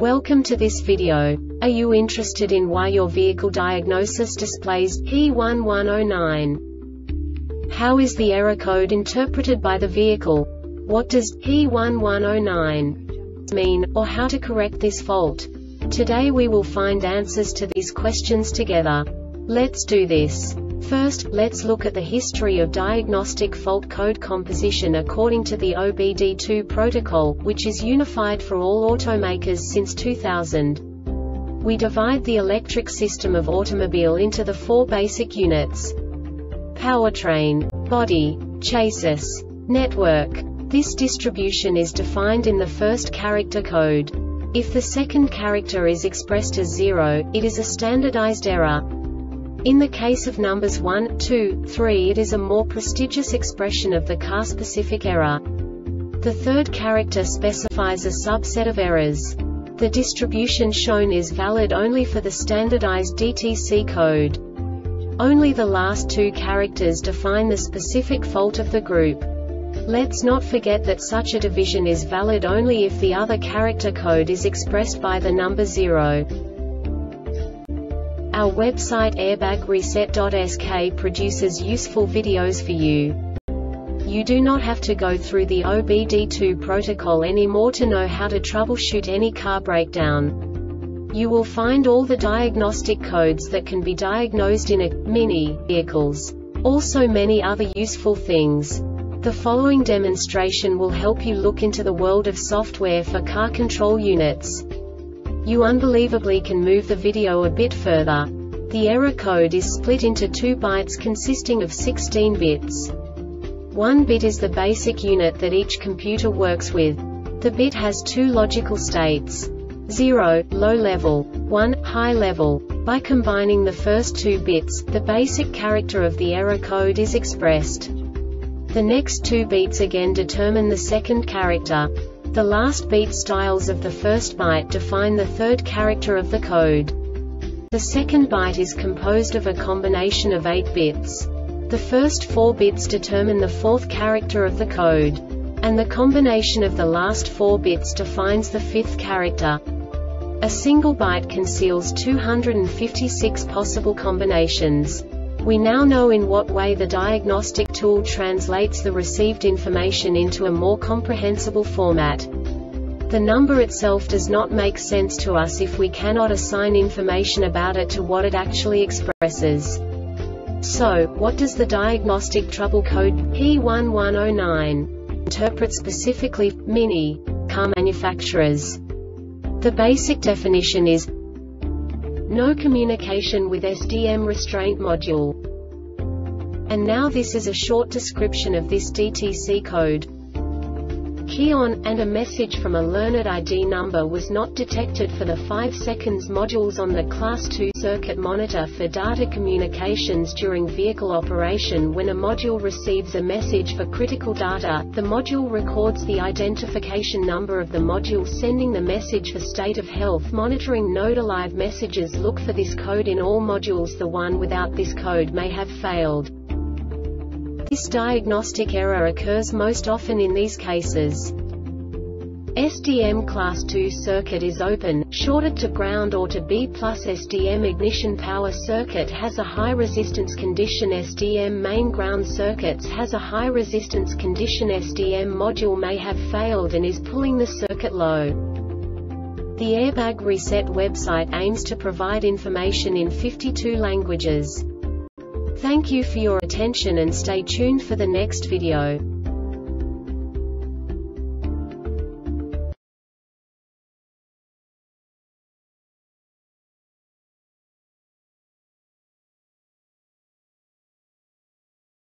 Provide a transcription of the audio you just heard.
Welcome to this video. Are you interested in why your vehicle diagnosis displays P1109? How is the error code interpreted by the vehicle? What does P1109 mean, or how to correct this fault? Today we will find answers to these questions together. Let's do this. First, let's look at the history of diagnostic fault code composition according to the OBD2 protocol, which is unified for all automakers since 2000. We divide the electric system of automobile into the four basic units: powertrain, body, chassis, network. This distribution is defined in the first character code. If the second character is expressed as 0, it is a standardized error. In the case of numbers 1, 2, 3, it is a more prestigious expression of the car-specific error. The third character specifies a subset of errors. The distribution shown is valid only for the standardized DTC code. Only the last two characters define the specific fault of the group. Let's not forget that such a division is valid only if the other character code is expressed by the number 0. Our website airbagreset.sk produces useful videos for you. You do not have to go through the OBD2 protocol anymore to know how to troubleshoot any car breakdown. You will find all the diagnostic codes that can be diagnosed in Mini vehicles. Also many other useful things. The following demonstration will help you look into the world of software for car control units. You unbelievably can move the video a bit further. The error code is split into 2 bytes consisting of 16 bits. 1 bit is the basic unit that each computer works with. The bit has 2 logical states: 0, low level, 1, high level. By combining the first 2 bits, the basic character of the error code is expressed. The next 2 beats again determine the second character. The last beat styles of the first byte define the third character of the code. The second byte is composed of a combination of 8 bits. The first 4 bits determine the fourth character of the code. And the combination of the last 4 bits defines the fifth character. A single byte conceals 256 possible combinations. We now know in what way the diagnostic tool translates the received information into a more comprehensible format. The number itself does not make sense to us if we cannot assign information about it to what it actually expresses. So, what does the diagnostic trouble code P1109 interpret specifically for Mini car manufacturers? The basic definition is no communication with SDM restraint module. And now this is a short description of this DTC code. Key on, and a message from a learned ID number was not detected for the 5 seconds modules on the Class 2 circuit monitor for data communications during vehicle operation. When a module receives a message for critical data, the module records the identification number of the module sending the message for state of health monitoring node. Alive messages look for this code in all modules. The one without this code may have failed. This diagnostic error occurs most often in these cases: SDM Class 2 circuit is open, shorted to ground or to B+. SDM ignition power circuit has a high resistance condition. SDM main ground circuits has a high resistance condition. SDM module may have failed and is pulling the circuit low. The Airbag Reset website aims to provide information in 52 languages. Thank you for your attention and stay tuned for the next video.